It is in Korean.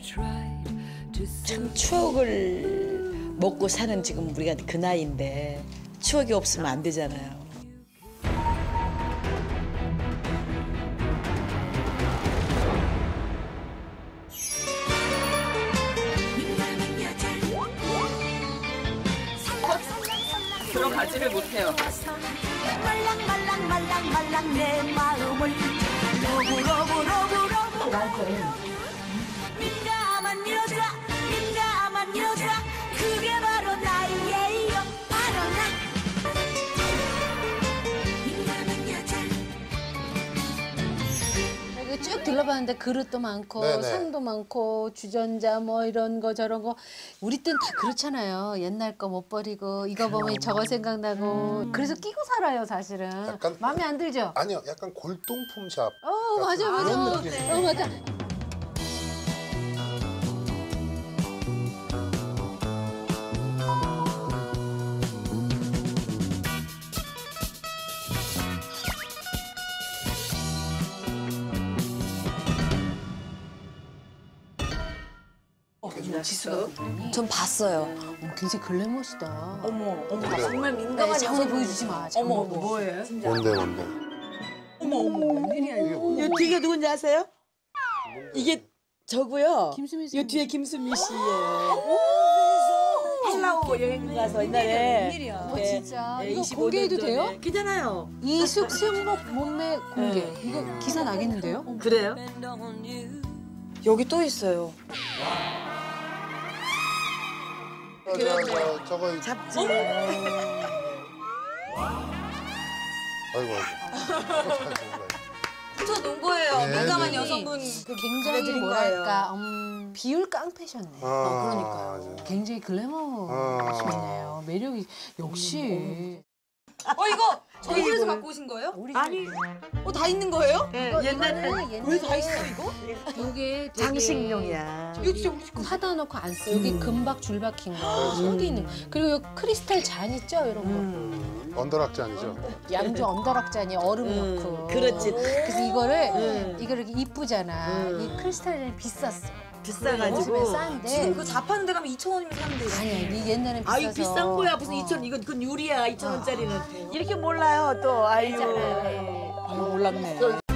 참 추억을 먹고 사는 지금 우리가 그 나이인데 추억이 없으면 안 되잖아요. 들어가지를 못해요. 말랑말랑 내 마음을 로브로브로브로브 민감한 여자 민감한 여자 그게 바로 나예요 바로 나 민감한 여자. 여기 쭉 둘러봤는데 그릇도 많고 네네. 상도 많고 주전자 뭐 이런 거 저런 거 우리 땐 다 그렇잖아요. 옛날 거 못 버리고 이거 보면 저거 생각나고 그래서 끼고 살아요 사실은. 약간- 마음에 안 들죠? 아니요, 약간 골동품 샵. 맞아 맞아. 그런 느낌이에요. 맞아. 전 봤어요. 굉장히 글래머시다. 어머, 정말 네, 민감한 장모 여성. 보여주지 마. 어머, 뭐예요? 뭔데? 웬일이야 이거? 이 뒤에 누군지 아세요? 이게 저고요. 김수미 씨. 이 뒤에 김수미 씨예요. 헬라오 여행 가서 옛날에. 웬일이야. 진짜. 네, 이거 25년 공개해도 전에. 돼요? 괜찮아요. 이숙 승복 몸매 공개. 네. 이거 기사 나겠는데요? 그래요? 여기 또 있어요. 저거 잡지. 아이고. 훔쳐놓은 거예요. 네, 민감한 네, 네. 여성분. 굉장히 보내드린 뭐랄까 비율 깡패셨네. 그러니까요. 그러니까요. 굉장히 글래머시네요. 매력이 역시. 이거 저희 집에서 갖고 오신 거예요? 우리 아니. 다 있는 거예요? 옛날에 왜 다 있어 이거? 이게 장식용이야. 사다 놓고 안 써. 여기 금박 줄 박힌 거, 손도 있는 거. 그리고 여기 크리스탈 잔 있죠, 이런 거. 언더락잔이죠. 양주 언더락잔이 얼음 넣고. 그렇지. 그래서 이거를 이렇게 이쁘잖아. 이 크리스탈이 비쌌어. 비싸가지고. 집에 싼데. 지금 그 잡하는 데 가면 2,000원이면 사면 돼요. 아니야, 이 옛날엔 비싸서. 아유 비싼 거야 무슨 2천 이건 유리야 2,000원짜리는. 이렇게 몰라요 또 아유. 있잖아요. 아유 몰랐네.